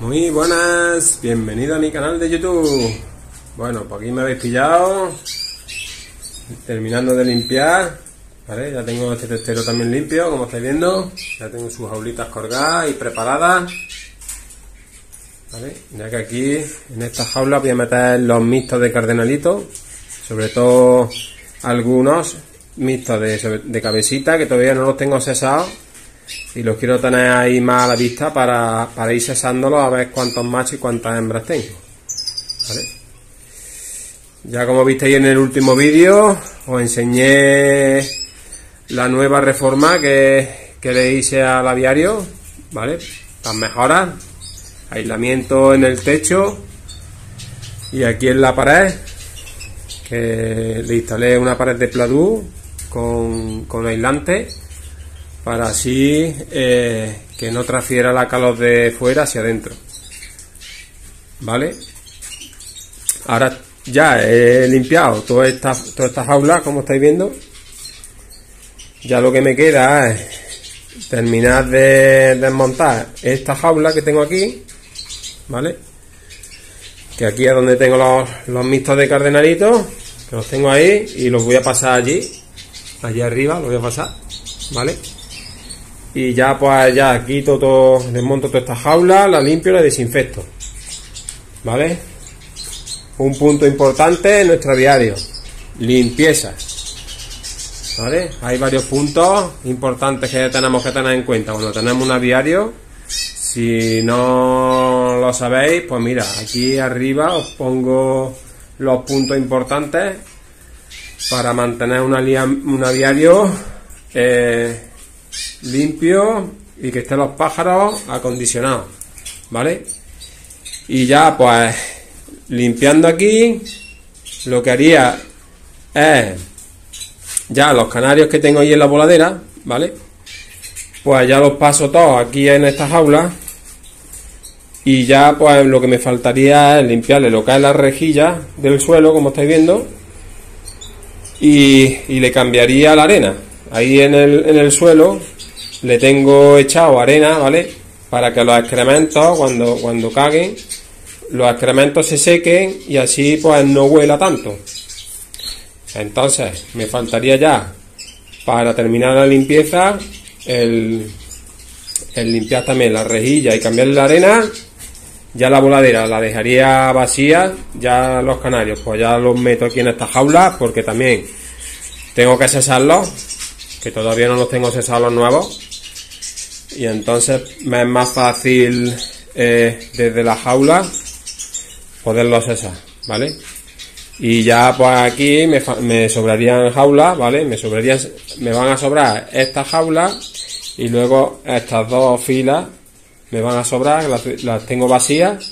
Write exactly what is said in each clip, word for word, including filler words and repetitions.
Muy buenas, bienvenido a mi canal de YouTube. Bueno, pues aquí me habéis pillado terminando de limpiar, ¿vale? Ya tengo este testero también limpio, como estáis viendo. Ya tengo sus jaulitas colgadas y preparadas, ¿vale? Ya que aquí en esta jaula voy a meter los mixtos de cardenalito, sobre todo algunos mixtos de, de cabecita que todavía no los tengo cesados y los quiero tener ahí más a la vista para, para ir cesándolos a ver cuántos machos y cuántas hembras tengo, ¿vale? Ya como visteis en el último vídeo os enseñé la nueva reforma que, que le hice al aviario, ¿vale? Las mejoras, aislamiento en el techo y aquí en la pared, que le instalé una pared de Pladú con, con aislante para así eh, que no transfiera la calor de fuera hacia adentro, ¿vale? Ahora ya he limpiado toda esta, toda esta jaula, como estáis viendo. Ya lo que me queda es terminar de desmontar esta jaula que tengo aquí, ¿vale? Que aquí es donde tengo los, los mixtos de cardenalitos, que los tengo ahí y los voy a pasar allí, allí arriba los voy a pasar, ¿vale? Y ya pues ya quito todo, desmonto toda esta jaula, la limpio y la desinfecto, ¿vale? Un punto importante en nuestro aviario, limpieza, ¿vale? Hay varios puntos importantes que tenemos que tener en cuenta cuando tenemos un aviario. Si no lo sabéis, pues mira, aquí arriba os pongo los puntos importantes para mantener una un aviario eh, limpio y que estén los pájaros acondicionados, ¿vale? Y ya pues limpiando aquí, lo que haría es ya los canarios que tengo ahí en la voladera, ¿vale? Pues ya los paso todos aquí en esta jaula y ya pues lo que me faltaría es limpiarle lo que es la rejilla del suelo, como estáis viendo, y, y le cambiaría la arena. Ahí en el, en el suelo le tengo echado arena, ¿vale? Para que los excrementos cuando, cuando caguen, los excrementos se sequen y así pues no huela tanto. Entonces me faltaría ya para terminar la limpieza el, el limpiar también la rejilla y cambiarle la arena. Ya la voladera la dejaría vacía. Ya los canarios pues ya los meto aquí en esta jaula, porque también tengo que cesarlos, que todavía no los tengo cesados los nuevos, y entonces me es más fácil eh, desde la jaula poderlos cesar, ¿vale? Y ya pues aquí me, me sobrarían jaulas, ¿vale? Me sobrarían, me van a sobrar estas jaulas y luego estas dos filas me van a sobrar, las, las tengo vacías,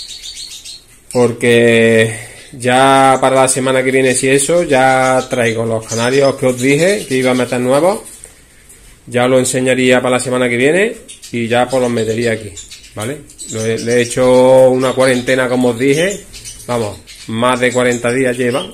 porque ya para la semana que viene, si eso, ya traigo los canarios que os dije que iba a meter nuevos, ya lo enseñaría para la semana que viene y ya pues los metería aquí, ¿vale? Le, le he hecho una cuarentena, como os dije, vamos, más de cuarenta días lleva,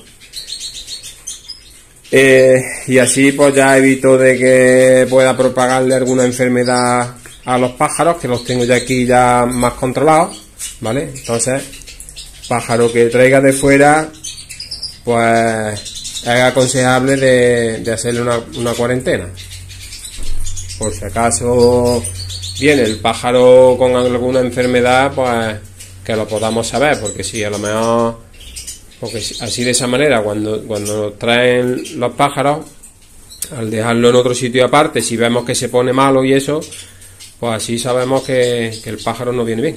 eh, y así pues ya evito de que pueda propagarle alguna enfermedad a los pájaros, que los tengo ya aquí ya más controlados, ¿vale? Entonces, pájaro que traiga de fuera, pues es aconsejable de, de hacerle una, una cuarentena, por si acaso viene el pájaro con alguna enfermedad, pues que lo podamos saber, porque si a lo mejor, porque así de esa manera cuando, cuando traen los pájaros, al dejarlo en otro sitio aparte, si vemos que se pone malo y eso, pues así sabemos que, que el pájaro no viene bien.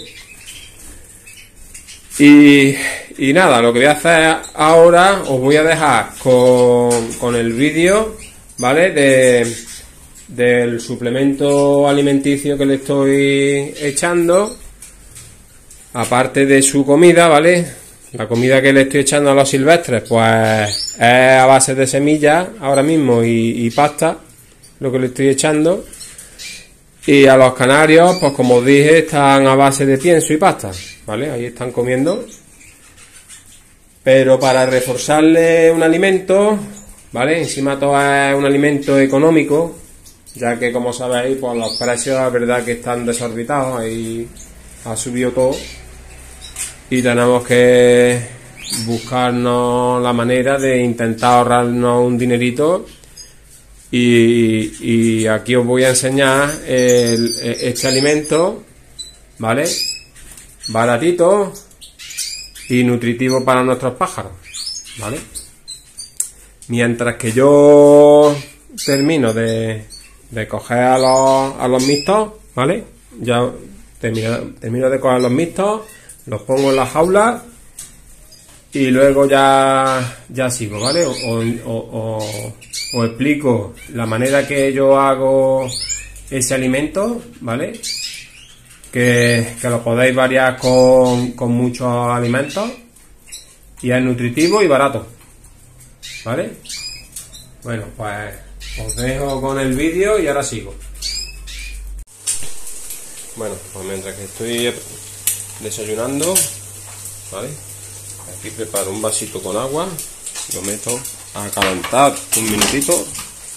Y, y nada, lo que voy a hacer ahora, os voy a dejar con, con el vídeo, ¿vale? De, del suplemento alimenticio que le estoy echando, aparte de su comida, ¿vale? La comida que le estoy echando a los silvestres, pues es a base de semillas ahora mismo y, y pasta, lo que le estoy echando. Y a los canarios, pues como os dije, están a base de pienso y pasta, ¿vale? Ahí están comiendo. Pero para reforzarle un alimento, ¿vale? Encima todo es un alimento económico, ya que como sabéis, pues los precios la verdad que están desorbitados. Hay ha subido todo y tenemos que buscarnos la manera de intentar ahorrarnos un dinerito. Y, y aquí os voy a enseñar el, este alimento, ¿vale? Baratito y nutritivo para nuestros pájaros, ¿vale? Mientras que yo termino de, de coger a los, a los mixtos, ¿vale? Ya termino, termino de coger los mixtos, los pongo en la jaula y luego ya, ya sigo, ¿vale? O, o, o, os explico la manera que yo hago ese alimento, ¿vale? Que, que lo podéis variar con, con muchos alimentos y es nutritivo y barato, ¿vale? Bueno, pues os dejo con el vídeo y ahora sigo. Bueno, pues mientras que estoy desayunando, ¿vale? Aquí preparo un vasito con agua, lo meto a calentar un minutito,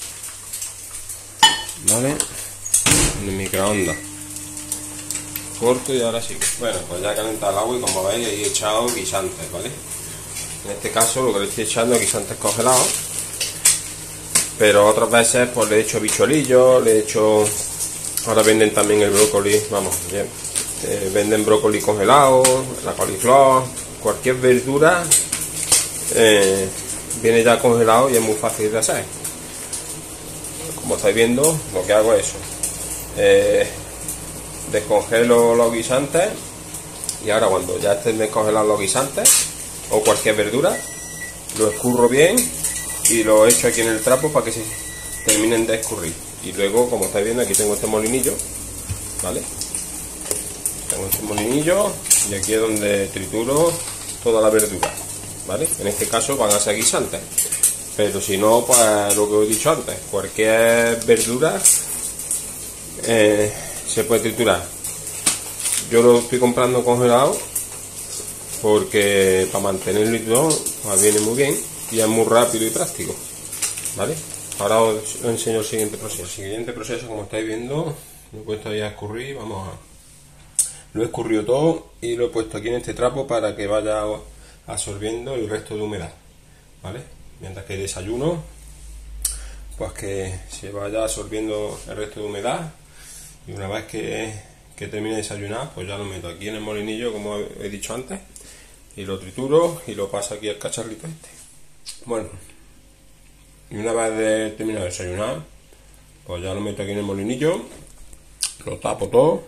¿vale? En el microondas. Corto y ahora sí. Bueno, pues ya he calentado el agua y como veis he echado guisantes, ¿vale? En este caso lo que le estoy echando es guisantes congelados, pero otras veces pues le he hecho bichuelillos, le he hecho... Ahora venden también el brócoli, vamos, bien. Eh, venden brócoli congelado, la coliflor, cualquier verdura eh, viene ya congelado y es muy fácil de hacer. Como estáis viendo, lo que hago es eso, eh, descongelo los guisantes y ahora cuando ya estén descongelados los guisantes o cualquier verdura, lo escurro bien y lo echo aquí en el trapo para que se terminen de escurrir. Y luego, como estáis viendo, aquí tengo este molinillo, ¿vale? Tengo este molinillo y aquí es donde trituro toda la verdura, ¿vale? En este caso van a ser guisantes, pero si no, pues lo que os he dicho antes, cualquier verdura eh, se puede triturar. Yo lo estoy comprando congelado porque para mantenerlo y todo, pues viene muy bien y es muy rápido y práctico, ¿vale? Ahora os enseño el siguiente proceso. El siguiente proceso, como estáis viendo, lo he puesto ahí a escurrir, vamos a... Lo he escurrido todo y lo he puesto aquí en este trapo para que vaya absorbiendo el resto de humedad, ¿vale? Mientras que desayuno, pues que se vaya absorbiendo el resto de humedad y una vez que, que termine de desayunar, pues ya lo meto aquí en el molinillo, como he dicho antes, y lo trituro y lo paso aquí al cacharrito este. Bueno, y una vez de terminado de desayunar, pues ya lo meto aquí en el molinillo, lo tapo todo,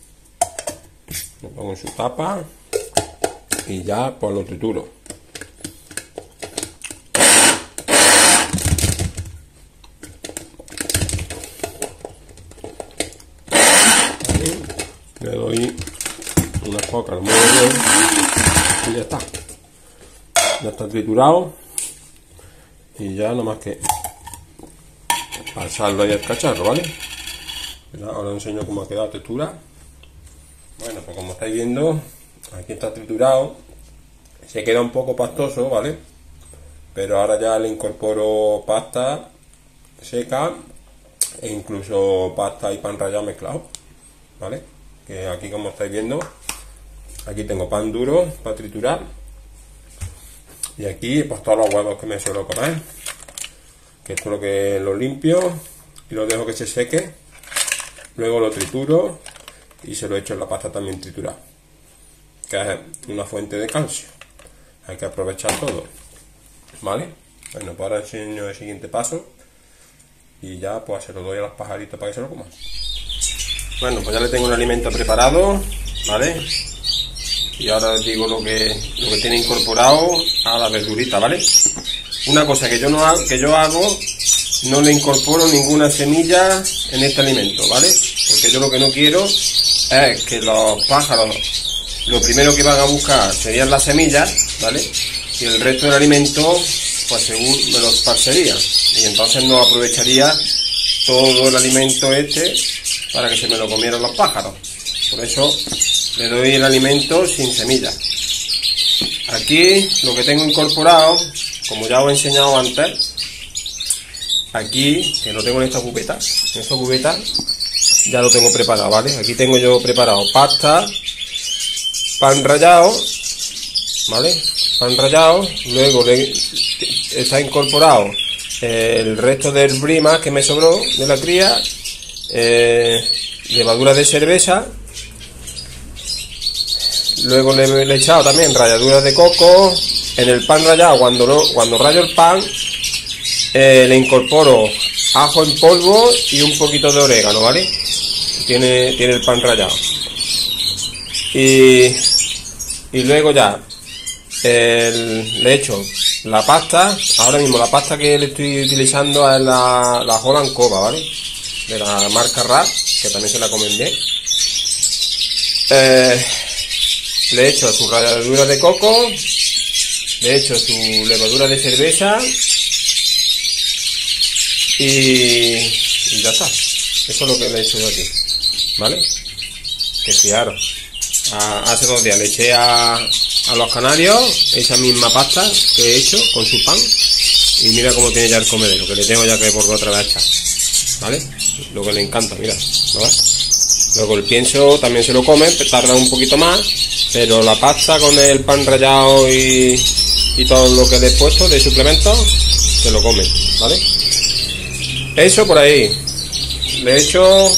lo pongo en su tapa y ya pues lo trituro. Le doy unas pocas, lo muevo bien y ya está. Ya está triturado y ya nada más que pasarlo ahí al cacharro, ¿vale? Ahora os enseño cómo ha quedado la textura. Bueno, pues como estáis viendo, aquí está triturado, se queda un poco pastoso, ¿vale? Pero ahora ya le incorporo pasta seca e incluso pasta y pan rallado mezclado, ¿vale? Que aquí, como estáis viendo, aquí tengo pan duro para triturar y aquí pues todos los huevos que me suelo comer, que esto es lo que lo limpio y lo dejo que se seque, luego lo trituro y se lo echo en la pasta también triturada, que es una fuente de calcio, hay que aprovechar todo, ¿vale? Bueno, pues ahora enseño el siguiente paso y ya pues se lo doy a los pajaritos para que se lo coman. Bueno, pues ya le tengo el alimento preparado, ¿vale? Y ahora os digo lo que, lo que tiene incorporado a la verdurita, ¿vale? Una cosa que yo no hago, que yo hago, no le incorporo ninguna semilla en este alimento, ¿vale? Porque yo lo que no quiero es que los pájaros lo primero que van a buscar serían las semillas, ¿vale? Y el resto del alimento, pues según me lo esparcería. Y entonces no aprovecharía todo el alimento este para que se me lo comieran los pájaros. Por eso le doy el alimento sin semillas. Aquí lo que tengo incorporado, como ya os he enseñado antes, aquí, que lo tengo en esta cubeta, en esta cubeta ya lo tengo preparado, ¿vale? Aquí tengo yo preparado pasta pan rallado, ¿vale? Pan rallado, luego le, está incorporado eh, el resto del brima que me sobró de la cría, eh, levadura de cerveza, luego le, le he echado también ralladuras de coco. En el pan rallado, cuando, no, cuando rayo el pan, eh, le incorporo ajo en polvo y un poquito de orégano, ¿vale? Tiene, tiene el pan rallado. Y, y luego ya el, le echo la pasta. Ahora mismo la pasta que le estoy utilizando es la, la Holland Cova, ¿vale? De la marca Rap, que también se la comen bien. Eh, le echo su ralladura de coco, le echo su levadura de cerveza y, y ya está. Eso es lo que le he hecho yo aquí, ¿vale? Que fijaros, a, hace dos días le eché a, a los canarios esa misma pasta que he hecho con su pan y mira cómo tiene ya el comedero, que le tengo ya que volver otra vez a echar, ¿vale? Lo que le encanta, mira, ¿no ves? Luego el pienso también se lo come, tarda un poquito más, pero la pasta con el pan rallado y, y todo lo que le he puesto de suplementos se lo come, ¿vale? Eso por ahí. Le he hecho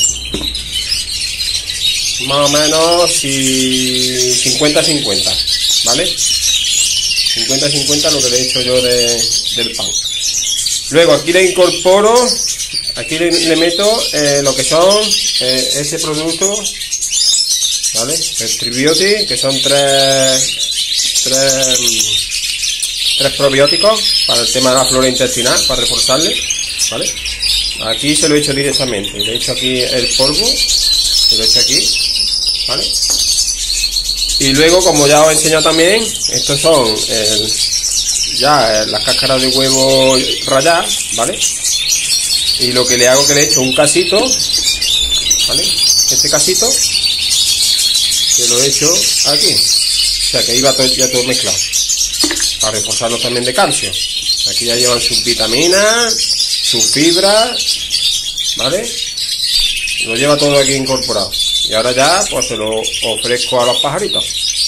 más o menos cincuenta cincuenta, ¿vale? cincuenta cincuenta lo que le he hecho yo de, del pan. Luego aquí le incorporo, aquí le, le meto eh, lo que son eh, ese producto, ¿vale? El Tribiotic, que son tres, tres, tres probióticos para el tema de la flora intestinal, para reforzarle, ¿vale? Aquí se lo he hecho directamente, le he hecho aquí el polvo, se lo he hecho aquí, ¿vale? Y luego, como ya os he enseñado también, estos son el, ya las cáscaras de huevo ralladas, ¿vale? Y lo que le hago es que le he hecho un casito, ¿vale? Este casito, que lo he hecho aquí, o sea que iba todo, ya todo mezclado, para reforzarlo también de calcio. Aquí ya llevan sus vitaminas, sus fibras, ¿vale? Lo lleva todo aquí incorporado. Y ahora ya pues se lo ofrezco a los pajaritos.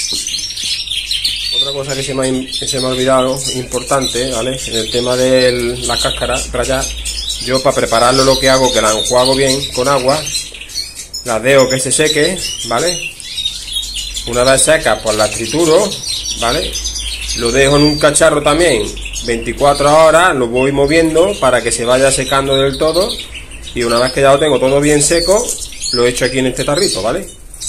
Otra cosa que se me ha, que se me ha olvidado, importante, ¿vale? En el tema de la cáscara rallada, yo para prepararlo lo que hago, que la enjuago bien con agua, la dejo que se seque, ¿vale? Una vez seca pues la trituro, ¿vale? Lo dejo en un cacharro también veinticuatro horas, lo voy moviendo para que se vaya secando del todo. Y una vez que ya lo tengo todo bien seco, lo echo aquí en este tarrito, ¿vale?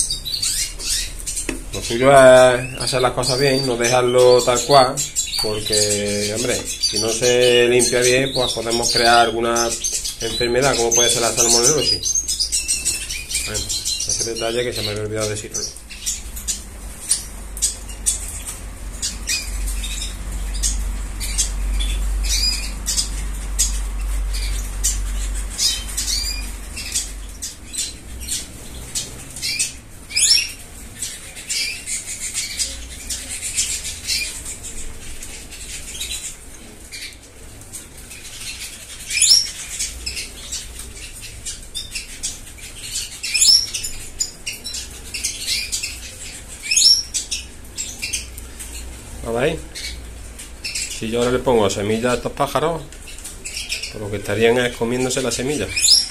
Lo suyo es hacer las cosas bien, no dejarlo tal cual, porque, hombre, si no se limpia bien, pues podemos crear alguna enfermedad, como puede ser la salmonelosis. Bueno, ese detalle que se me había olvidado decirlo. ¿Lo veis? Si yo ahora le pongo semillas a estos pájaros, pues lo que estarían es comiéndose las semillas.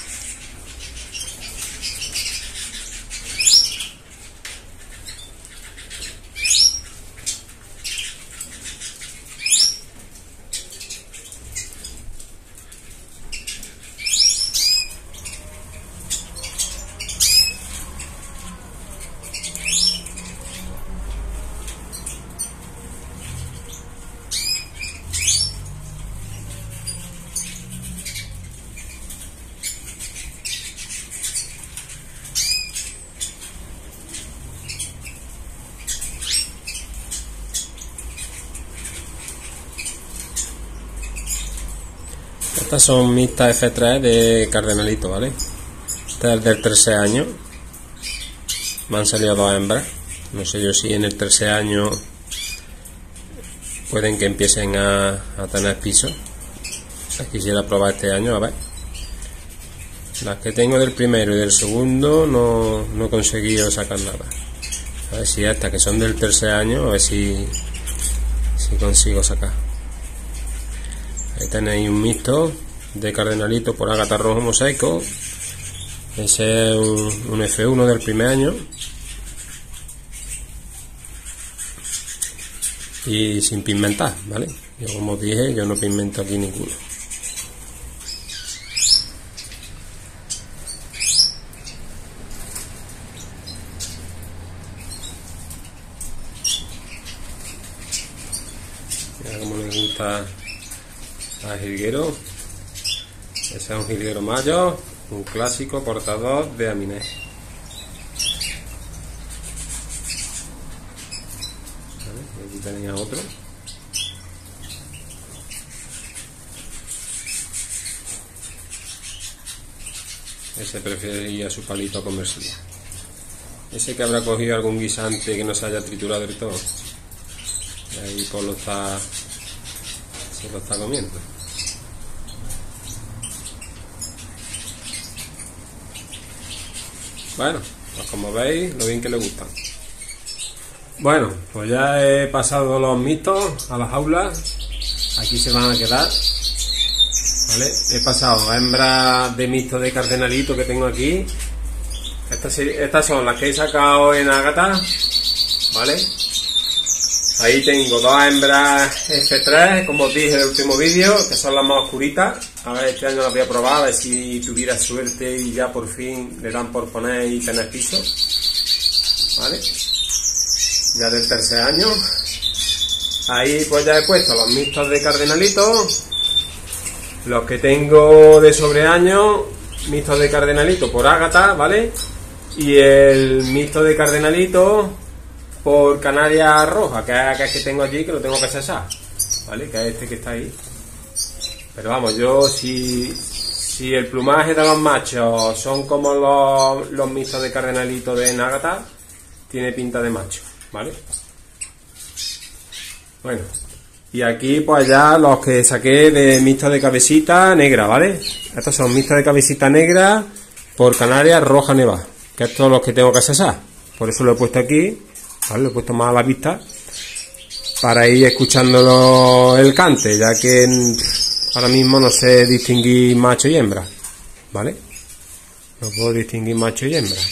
Estas son mixtas F tres de cardenalito, ¿vale? Esta es del tercer año. Me han salido dos hembras. No sé yo si en el tercer año pueden que empiecen a, a tener pisos. Quisiera probar este año, a ver. Las que tengo del primero y del segundo no, no he conseguido sacar nada. A ver si estas que son del tercer año, a ver si, si consigo sacar. Ahí tenéis un mixto de cardenalito por ágata rojo mosaico. Ese es un, un F uno del primer año. Y sin pigmentar, ¿vale? Yo, como os dije, yo no pigmento aquí ninguno. Mira cómo le gusta al jilguero. Ese es un jilguero mayo, un clásico portador de aminé. Aquí tenía otro. Ese prefería su palito comercial. Ese que habrá cogido algún guisante que no se haya triturado del todo. Y ahí pues lo está, se lo está comiendo. Bueno, pues como veis, lo bien que le gustan. Bueno, pues ya he pasado los mixtos a las jaulas. Aquí se van a quedar, ¿vale? He pasado hembras de mixto de cardenalito que tengo aquí. Estas, estas son las que he sacado en ágata, ¿vale? Ahí tengo dos hembras F tres, como os dije en el último vídeo, que son las más oscuritas. A ver, este año las voy a probar, a ver si tuviera suerte y ya por fin le dan por poner y tener piso, ¿vale? Ya del tercer año. Ahí pues ya he puesto los mixtos de cardenalito, los que tengo de sobreaño, mixtos de cardenalito por ágata, ¿vale? Y el mixto de cardenalito por canaria roja, que es el que tengo allí, que lo tengo que cesar, ¿vale? Que es este que está ahí. Pero vamos, yo si, si el plumaje de los machos son como los, los mixtos de cardenalito de ágata, tiene pinta de macho, ¿vale? Bueno, y aquí pues ya los que saqué de mixtos de cabecita negra, ¿vale? Estos son mixtos de cabecita negra por canaria roja nevada, que estos son los que tengo que cesar. Por eso lo he puesto aquí, ¿vale? Lo he puesto más a la vista para ir escuchándolo el cante, ya que ahora mismo no sé distinguir macho y hembra, ¿vale? No puedo distinguir macho y hembra.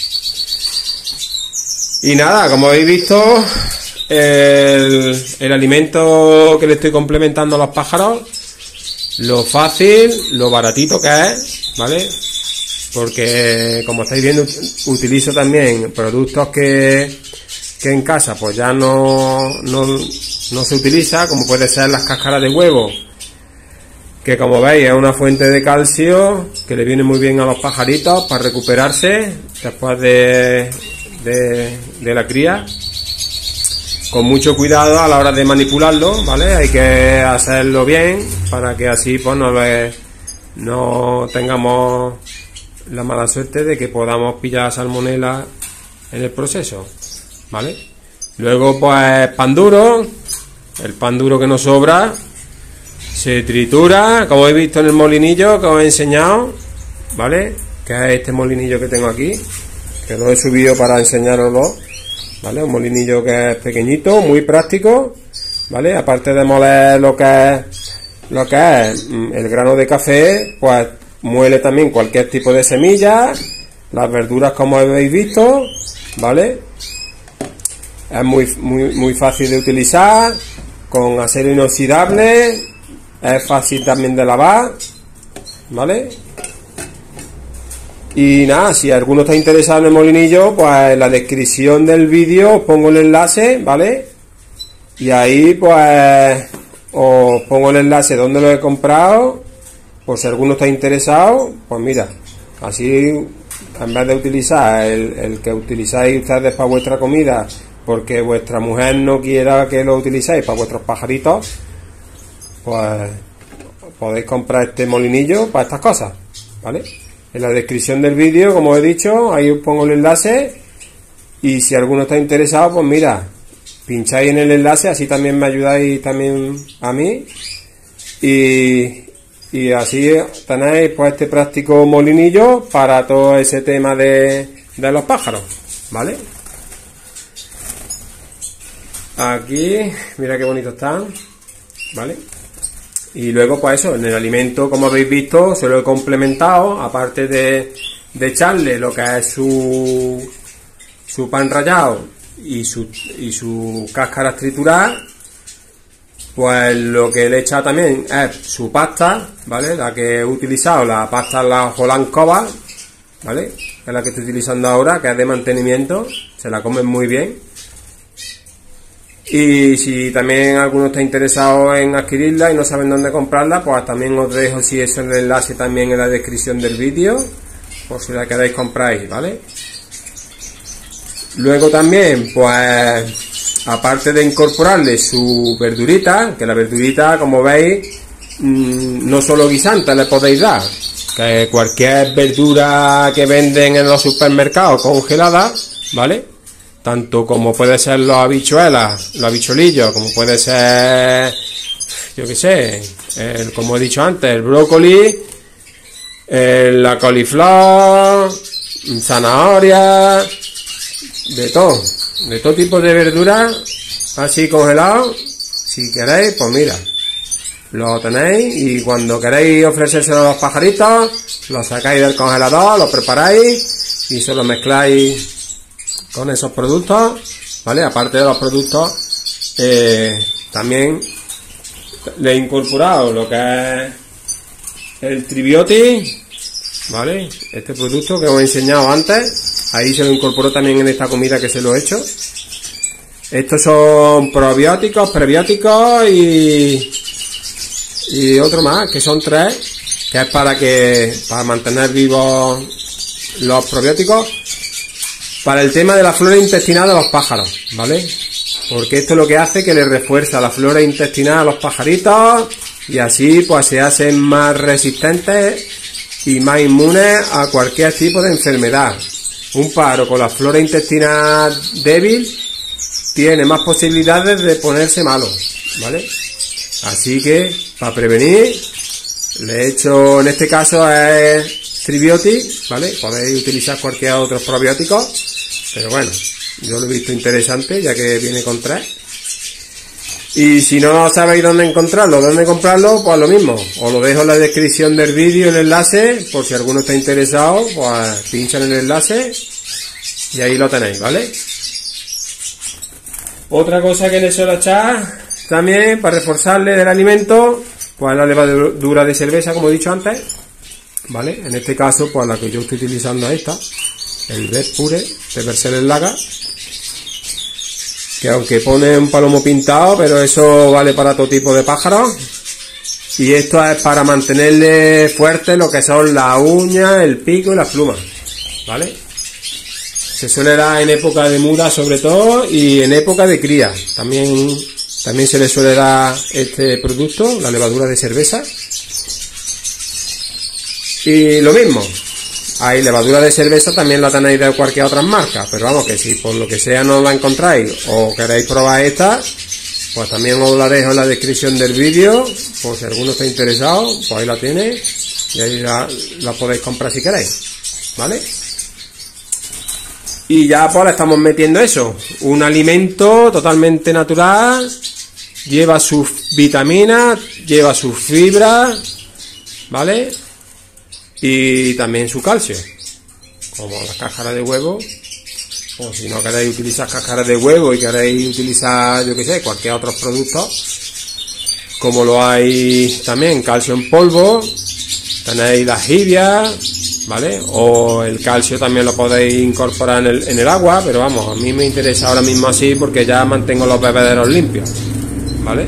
Y nada, como habéis visto, el, el alimento que le estoy complementando a los pájaros, lo fácil, lo baratito que es, ¿vale? Porque como estáis viendo, utilizo también productos que, que en casa pues ya no, no, no se utiliza, como puede ser las cáscaras de huevo, que como veis es una fuente de calcio que le viene muy bien a los pajaritos para recuperarse después de, de, de la cría. Con mucho cuidado a la hora de manipularlo, ¿vale? Hay que hacerlo bien para que así pues no, le, no tengamos la mala suerte de que podamos pillar salmonela en el proceso, ¿vale? Luego pues pan duro, el pan duro que nos sobra se tritura, como he visto en el molinillo que os he enseñado, ¿vale? Que es este molinillo que tengo aquí, que lo he subido para enseñaroslo, ¿vale? Un molinillo que es pequeñito, muy práctico, ¿vale? Aparte de moler lo que es, lo que es el grano de café, pues muele también cualquier tipo de semilla, las verduras como habéis visto, ¿vale? Es muy, muy, muy fácil de utilizar, con acero inoxidable, es fácil también de lavar, ¿vale? Y nada, si alguno está interesado en el molinillo, pues en la descripción del vídeo os pongo el enlace, ¿vale? Y ahí pues os pongo el enlace donde lo he comprado, por si alguno está interesado, pues mira, así en vez de utilizar el, el que utilizáis ustedes para vuestra comida, porque vuestra mujer no quiera que lo utilicéis para vuestros pajaritos, pues podéis comprar este molinillo para estas cosas, ¿vale? En la descripción del vídeo, como he dicho, ahí os pongo el enlace, y si alguno está interesado, pues mira, pincháis en el enlace, así también me ayudáis también a mí, y, y así tenéis pues este práctico molinillo para todo ese tema de, de los pájaros, ¿vale? Aquí, mira qué bonitos están, ¿vale? Y luego, pues eso, en el alimento, como habéis visto, se lo he complementado, aparte de, de echarle lo que es su, su pan rallado y su, y su cáscara triturada, pues lo que le he echado también es su pasta, ¿vale? La que he utilizado, la pasta la Holland Cobalt, ¿vale? Es la que estoy utilizando ahora, que es de mantenimiento, se la comen muy bien. Y si también alguno está interesado en adquirirla y no saben dónde comprarla, pues también os dejo, si eso, el enlace también en la descripción del vídeo, por si la queréis comprar, ¿vale? Luego también, pues, aparte de incorporarle su verdurita, que la verdurita, como veis, no solo guisante le podéis dar, que cualquier verdura que venden en los supermercados congelada, ¿vale? Tanto como puede ser los habichuelas, los habichuelillos, como puede ser, yo qué sé, el, como he dicho antes, el brócoli, el, la coliflor, zanahoria, de todo, de todo tipo de verduras, así congelado. Si queréis, pues mira, lo tenéis y cuando queréis ofrecérselo a los pajaritos, lo sacáis del congelador, lo preparáis y se lo mezcláis con esos productos, ¿vale? Aparte de los productos, eh, también le he incorporado lo que es el Tribioti, ¿vale? Este producto que os he enseñado antes, ahí se lo incorporo también en esta comida que se lo he hecho. Estos son probióticos, prebióticos y, y otro más, que son tres, que es para que, para mantener vivos los probióticos, para el tema de la flora intestinal de los pájaros, ¿vale? Porque esto es lo que hace que le refuerza la flora intestinal a los pajaritos y así pues se hacen más resistentes y más inmunes a cualquier tipo de enfermedad. Un pájaro con la flora intestinal débil tiene más posibilidades de ponerse malo, ¿vale? Así que, para prevenir, le he hecho, en este caso es Tribioti, ¿vale? Podéis utilizar cualquier otro probiótico, pero bueno, yo lo he visto interesante ya que viene con tres. Y si no sabéis dónde encontrarlo, dónde comprarlo, pues lo mismo, os lo dejo en la descripción del vídeo, el enlace, por si alguno está interesado, pues pinchan en el enlace y ahí lo tenéis, ¿vale? Otra cosa que le suelo echar también para reforzarle del alimento, pues la levadura de cerveza, como he dicho antes, ¿vale? En este caso, pues la que yo estoy utilizando es esta, el Red Pure de Berserker Lager, que aunque pone un palomo pintado, pero eso vale para todo tipo de pájaros. Y esto es para mantenerle fuerte lo que son las uñas, el pico y las plumas, ¿vale? Se suele dar en época de muda sobre todo y en época de cría. También, también se le suele dar este producto, la levadura de cerveza. Y lo mismo, hay levadura de cerveza, también la tenéis de cualquier otra marca, pero vamos, que si por lo que sea no la encontráis o queréis probar esta, pues también os la dejo en la descripción del vídeo, por si alguno está interesado, pues ahí la tiene y ahí la, la podéis comprar si queréis, ¿vale? Y ya pues le estamos metiendo eso, un alimento totalmente natural, lleva sus vitaminas, lleva sus fibras, ¿vale? Y también su calcio, como la cáscara de huevo, o si no queréis utilizar cáscara de huevo y queréis utilizar, yo que sé, cualquier otro producto, como lo hay también calcio en polvo, tenéis la jibia, ¿vale? O el calcio también lo podéis incorporar en el, en el agua, pero vamos, a mí me interesa ahora mismo así porque ya mantengo los bebederos limpios, ¿vale?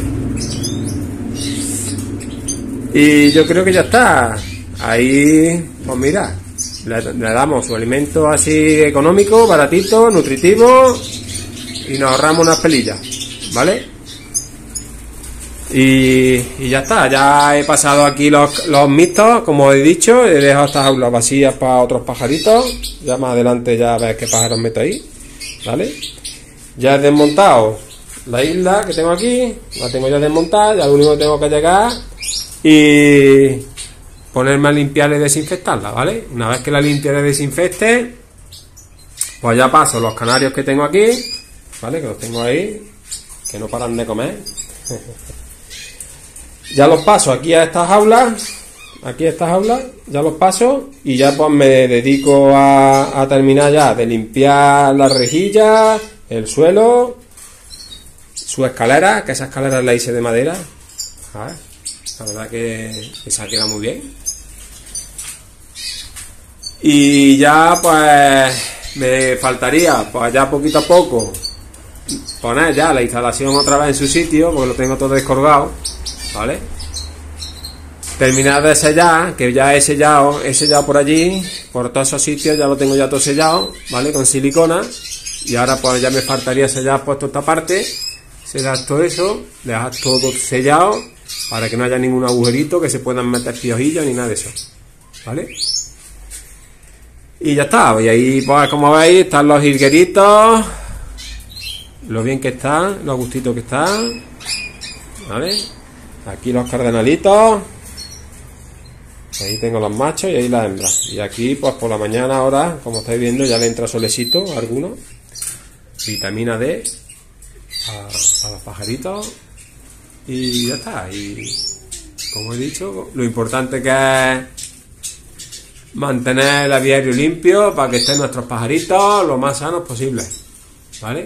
Y yo creo que ya está. Ahí, pues mira, le, le damos su alimento así económico, baratito, nutritivo y nos ahorramos unas pelillas, ¿vale? Y, y ya está, ya he pasado aquí los, los mixtos, como he dicho, he dejado estas aulas vacías para otros pajaritos, ya más adelante ya ves qué pájaros meto ahí, ¿vale? Ya he desmontado la isla que tengo aquí, la tengo ya desmontada, ya lo único que tengo que llegar y ponerme a limpiar y desinfectarla, ¿vale? Una vez que la limpie y desinfecte, pues ya paso los canarios que tengo aquí, ¿vale? Que los tengo ahí, que no paran de comer. Ya los paso aquí a estas jaulas, aquí a estas jaulas, ya los paso y ya pues me dedico a, a terminar ya de limpiar las rejillas, el suelo, su escalera, que esa escalera la hice de madera. A ver, la verdad que esa queda muy bien. Y ya pues me faltaría pues ya poquito a poco poner ya la instalación otra vez en su sitio, porque lo tengo todo descolgado, ¿vale? Terminar de sellar, que ya he sellado, he sellado por allí, por todos esos sitios, ya lo tengo ya todo sellado, ¿vale? Con silicona. Y ahora pues ya me faltaría sellar pues toda esta parte, sellar todo eso, dejar todo sellado, para que no haya ningún agujerito, que se puedan meter piojillos ni nada de eso, ¿vale? Y ya está, y ahí pues como veis están los jilgueritos, lo bien que están, lo gustitos que están, ¿vale? Aquí los cardenalitos, ahí tengo los machos y ahí las hembras. Y aquí pues por la mañana ahora, como estáis viendo, ya le entra solecito a algunos, vitamina D a, a los pajaritos y ya está. Y como he dicho, lo importante que es mantener el aviario limpio para que estén nuestros pajaritos lo más sanos posible, ¿vale?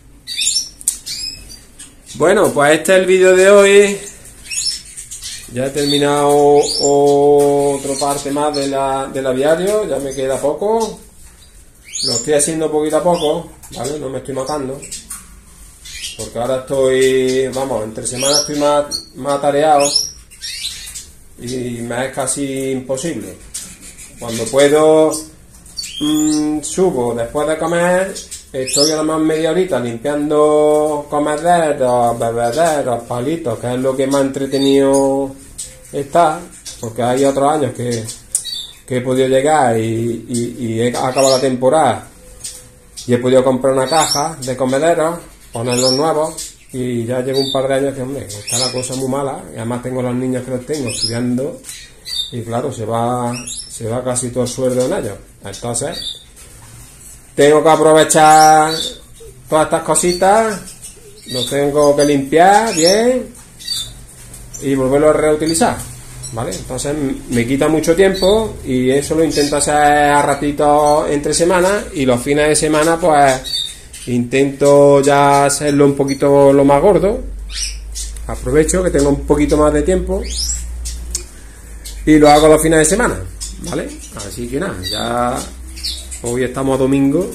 Bueno, pues este es el vídeo de hoy. Ya he terminado otra parte más de la, del aviario, ya me queda poco. Lo estoy haciendo poquito a poco, ¿vale? No me estoy matando. Porque ahora estoy, vamos, entre semanas estoy más, más atareado y me es casi imposible. Cuando puedo, mmm, subo después de comer, estoy a lo más media horita limpiando comederos, bebederos, palitos, que es lo que más entretenido está, porque hay otros años que, que he podido llegar y, y, y he acabado la temporada y he podido comprar una caja de comederos, ponerlos nuevos y ya llevo un par de años que, hombre, está la cosa muy mala y además tengo los niños que los tengo estudiando y claro, se va, se va casi todo el sueldo en ellos. Entonces tengo que aprovechar todas estas cositas, los tengo que limpiar bien y volverlo a reutilizar, ¿vale? Entonces me quita mucho tiempo y eso lo intento hacer a ratito entre semanas y los fines de semana pues intento ya hacerlo un poquito lo más gordo. Aprovecho que tengo un poquito más de tiempo y lo hago los fines de semana, ¿vale? Así que nada, ya hoy estamos a domingo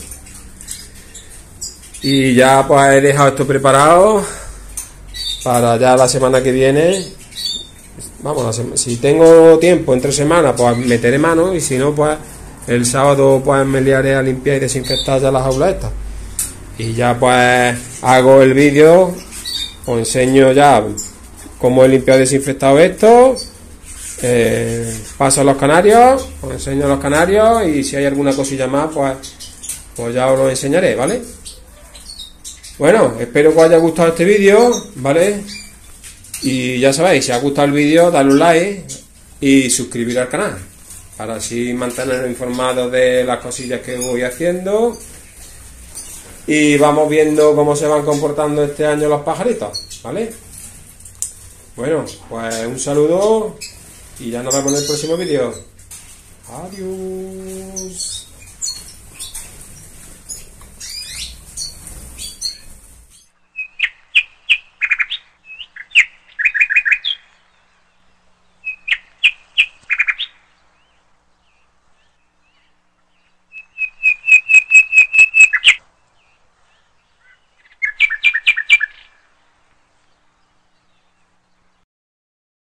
y ya pues he dejado esto preparado para ya la semana que viene. Vamos, si tengo tiempo entre semanas pues meteré mano y si no pues el sábado pues me liaré a limpiar y desinfectar ya las jaulas estas y ya pues hago el vídeo, os enseño ya cómo he limpiado y desinfectado esto. Eh, paso a los canarios, os enseño a los canarios y si hay alguna cosilla más pues, pues ya os lo enseñaré, ¿vale? Bueno, espero que os haya gustado este vídeo, ¿vale? Y ya sabéis, si os ha gustado el vídeo, dadle un like y suscribiros al canal para así manteneros informados de las cosillas que voy haciendo y vamos viendo cómo se van comportando este año los pajaritos, ¿vale? Bueno, pues un saludo y ya nos vemos en el próximo vídeo. Adiós.